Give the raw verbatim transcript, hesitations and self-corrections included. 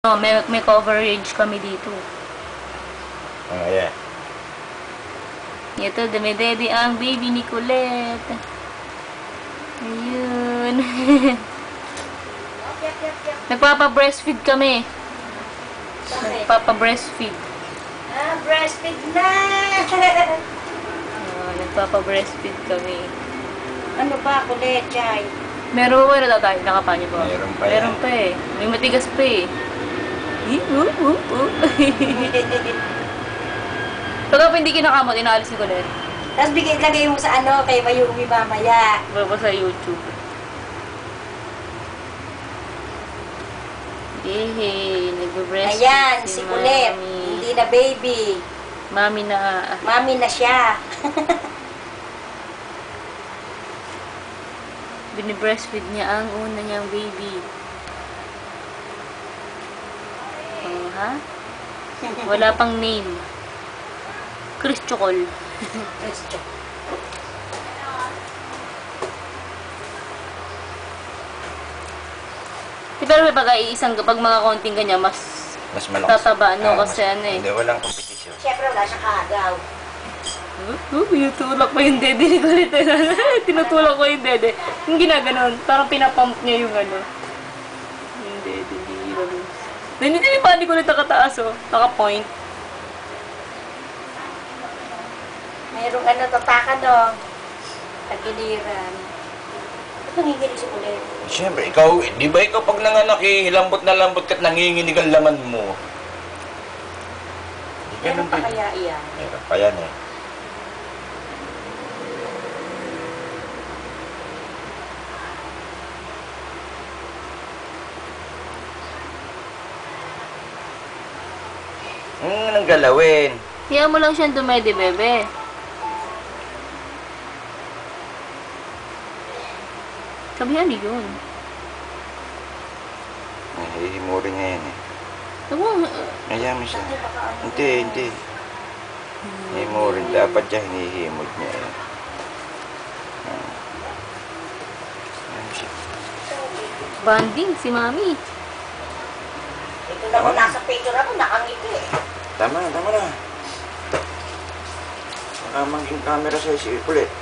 Oh, may, may coverage kami dito. Oh, yeah. Ito, dumidede ang baby ni Colette. Ayun. Nagpapa-breastfeed kami. Nagpapa-breastfeed. Ah, breastfeed na! Oh, nagpapa-breastfeed kami. Ano ba, Colette, Chay? Meron ba na tayo? Nakapanyo ba? Meron pa Meron yan. pa eh. May matigas pa eh. Ih, uh, uh, uh. Pagka hindi kinakamot, inaalis ni Colette. Tapos bigay lagay mo sa ano, kay Mayumi mamaya. Baba sa YouTube. Yehey, nagbe-breastfeed Ayan, si Colette. Mami. Hindi na baby. Mami na. Mami na siya. Binibreastfeed niya ang una niyang baby. Oh, ha? Wala pang name. Chris Chocol. Di pero may pag-iisang kapag mga konting ganyan, mas Mas malakas. tataba, no? Ah, Kasi mas- ano eh. Hindi, walang kompetisyon. Siyempre wala siya kagaw. Uh, uh, tinutulak pa yung dede ni Colette. Tinutulak ko yung dede. Yung ginaganon, parang pinapump niya yung ano. Yung dede, hindi yun. Hindi din pa ni Colette nakataas, oh. Naka-point. Mayroong ano, tatakan no. Tagiliran. Ba't nanginginig si Colette? Siyempre, ikaw, di ba ikaw pag nanganak eh, lambot na lambot ka't nanginginig ang laman mo. Meron pa kaya iyan? Meron pa yan eh. Hmm, anong galawin? Hiya mo lang siyang dumede, bebe. Sabihan niyo yun. Ay, hihimurin niya yan eh. Sabi mo, Ayaw mo siya. Hindi, hindi. Hihimurin. Dapat siya hinihimod niya eh. Ah. Ayaw mo siya. banding si mami. Ito na kung nasa picture ako, nakangiti eh. Tama, tama na. Baka maging camera size ulit.